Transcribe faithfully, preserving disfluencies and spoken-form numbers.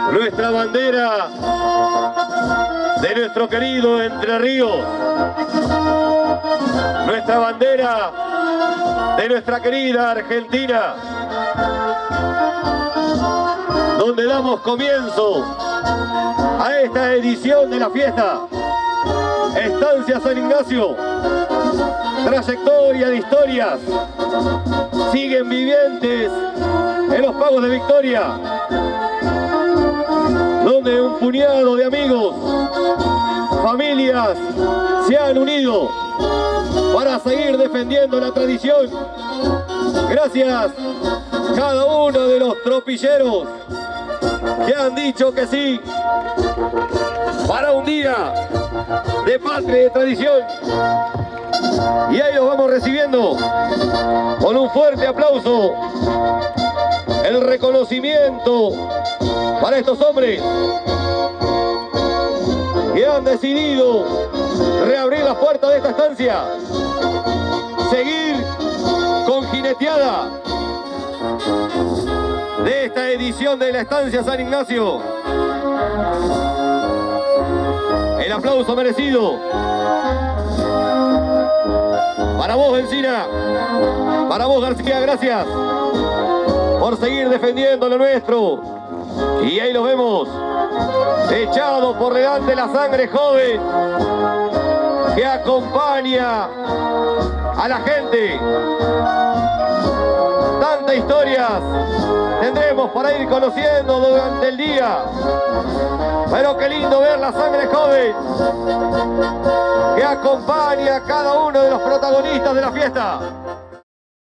nuestra bandera de nuestro querido Entre Ríos, nuestra bandera de nuestra querida Argentina, donde damos comienzo a esta edición de la fiesta. Estancia San Ignacio, trayectoria de historias, siguen vivientes en los pagos de Victoria, donde un puñado de amigos, familias se han unido para seguir defendiendo la tradición. Gracias cada uno de los tropilleros que han dicho que sí para un día de patria y de tradición. Y ahí los vamos recibiendo con un fuerte aplauso, el reconocimiento para estos hombres que han decidido reabrir las puertas de esta estancia, seguir con jineteada de esta edición de la Estancia San Ignacio. El aplauso merecido para vos, Encina, para vos, García, gracias por seguir defendiendo lo nuestro. Y ahí lo vemos, echado por delante la sangre joven que acompaña a la gente. Tantas historias tendremos para ir conociendo durante el día, pero qué lindo ver la sangre joven que acompaña a cada uno de los protagonistas de la fiesta.